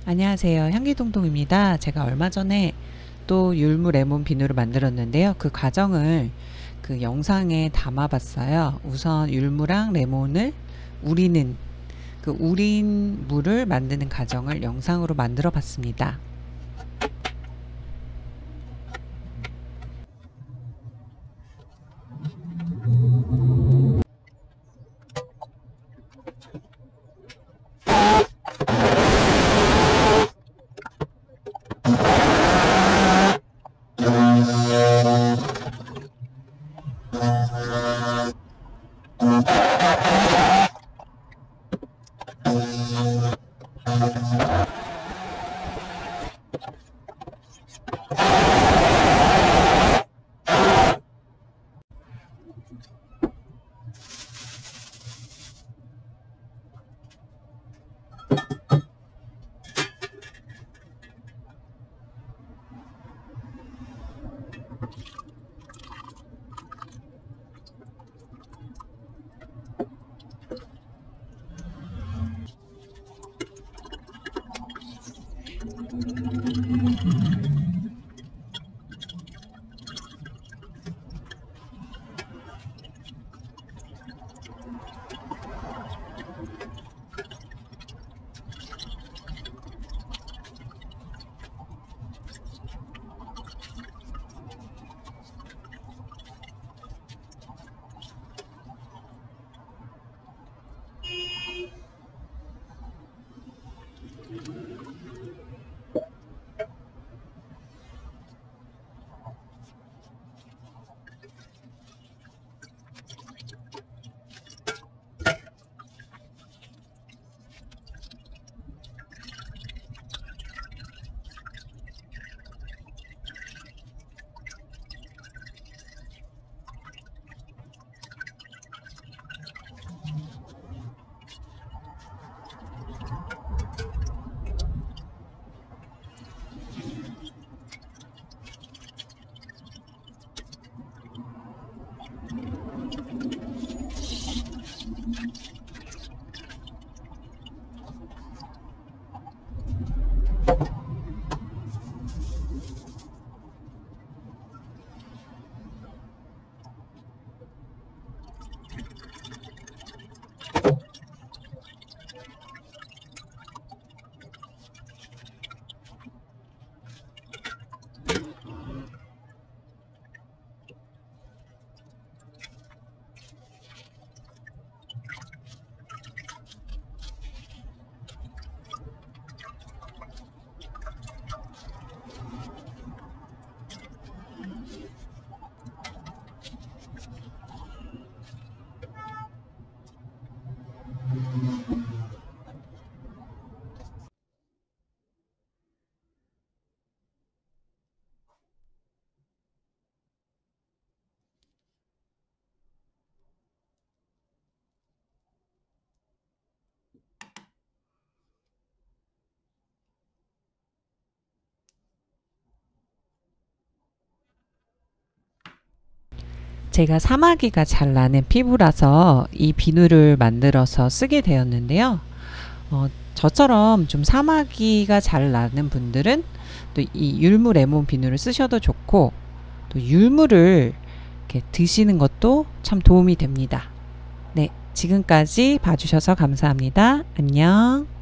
안녕하세요. 향기동동입니다. 제가 얼마 전에 또 율무 레몬 비누를 만들었는데요. 그 과정을 그 영상에 담아 봤어요. 우선 율무랑 레몬을 우리는 그 우린 물을 만드는 과정을 영상으로 만들어 봤습니다. 제가 사마귀가 잘 나는 피부라서 이 비누를 만들어서 쓰게 되었는데요. 저처럼 좀 사마귀가 잘 나는 분들은 또 이 율무 레몬 비누를 쓰셔도 좋고, 또 율무를 이렇게 드시는 것도 참 도움이 됩니다. 네, 지금까지 봐주셔서 감사합니다. 안녕.